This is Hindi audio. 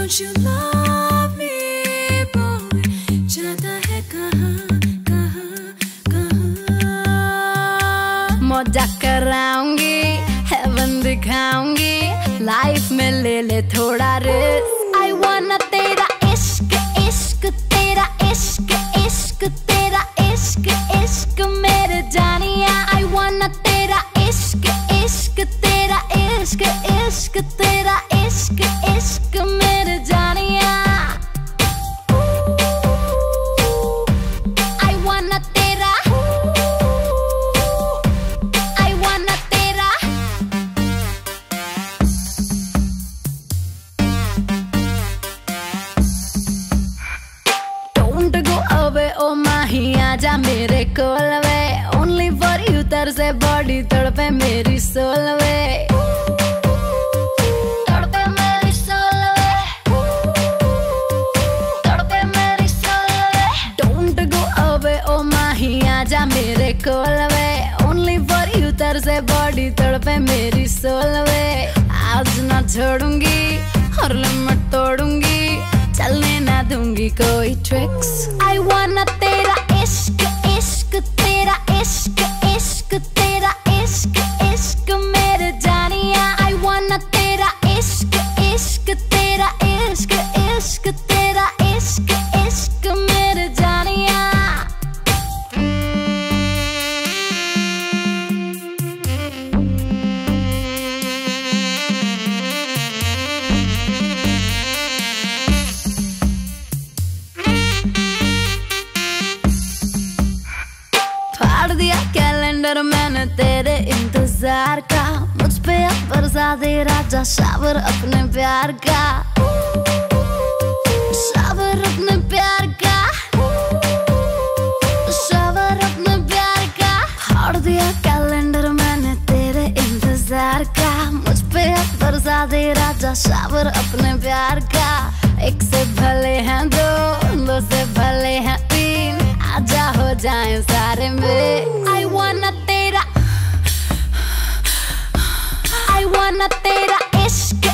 Don't you love me boy, जाता है कहाँ कहाँ कहाँ। मौजा कराऊंगी, हेवन दिखाऊंगी, लाइफ में ले ले थोड़ा रिस्क। I wanna तेरा इश्क इश्क, तेरा इश्क इश्क, तेरा इश्क इश्क मेरे जानिया। I wanna तेरा इश्क इश्क, तेरा इश्क इश्क, तेरा इश्क इश्क मेरे जानिया। I wanna तेरा, I wanna तेरा। Don't go away oh माही, आजा मेरे कोल वे। Only for you तरसे बॉडी तड़पे मेरी सोल वे, तड़पे मेरी सोल वे, तड़पे मेरी सोल वे। Don't go away oh माही, आजा मेरे कोल वे। Only for you तरसे बॉडी तड़पे मेरी सोल वे। आज ना छोड़ूंगी और लिमिट तोड़ूंगी, चलने ना दूंगी कोई ट्रिक्स। I wanna तेरा इश्क इश्क, तेरा इश्क इश्क, तेरा इश्क इश्क मेरे जानिया। I wanna तेरा इश्क इश्क, तेरा इश्क इश्क, तेरा इश्क इश्क मेरे जानिया। फाड़ दिया कैलेंडर मैंने तेरे इंतजार का, मुझ पे अब बरसा दे राजा शावर अपने प्यार का, शावर अपने प्यार का, शावर अपने प्यार का। फाड़ दिया कैलेंडर मैंने तेरे इंतजार का, मुझ पे अब बरसा दे राजा शावर अपने प्यार का। एक से भले हैं दो, दो से भले हैं तीन, आजा हो जाए सारे मेरे। I wanna तेरा, I wanna तेरा इश्क